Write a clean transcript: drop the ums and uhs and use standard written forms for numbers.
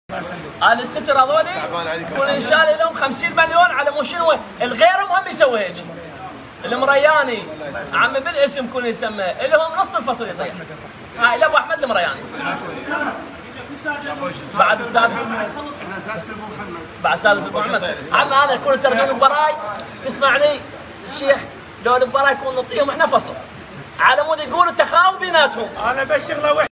هذا الستر هذولي يقول ان شاء الله لهم 50 مليون على مو شنو الغيرهم هم يسوي هيك. المرياني عم بالاسم كل يسمى لهم نص الفصل يطيح. هاي ابو احمد المرياني. بعد السادة بعد سادة ابو محمد. عم هذا يكون ترجمون البراي تسمعني الشيخ لو البراي يكون نعطيهم احنا فصل على مود يقولوا تخاووا بيناتهم. انا بشغله